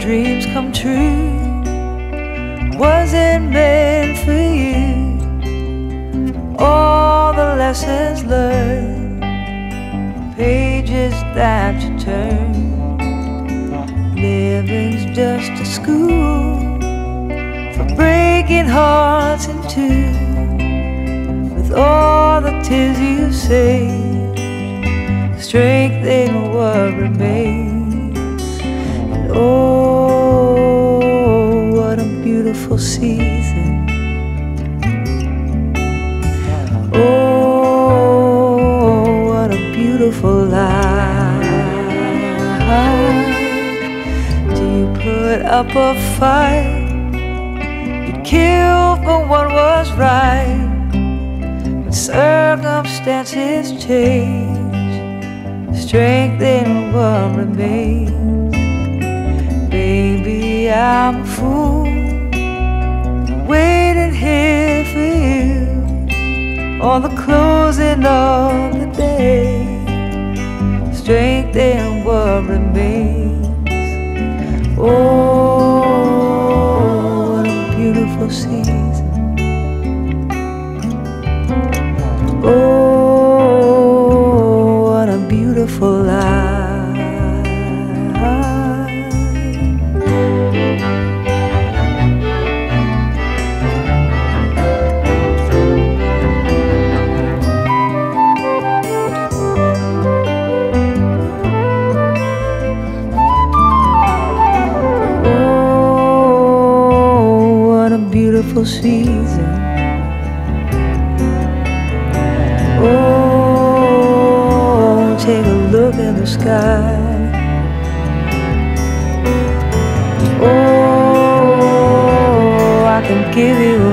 dreams come true wasn't meant for you. All the lessons learned, pages that you turn. Living's just a school for breaking hearts in two. With all the tears you saved, strength in what remains. And oh, what a beautiful season. Oh, what a beautiful life. Do you put up a fight? You'd kill for what was right. When circumstances change, strength in what remains. Baby, I'm a fool waiting here for you. All the closing of the day, strength in what remains. Oh, what a beautiful season. Oh, what a beautiful life. Beautiful season. Oh, take a look at the sky. Oh, I can give you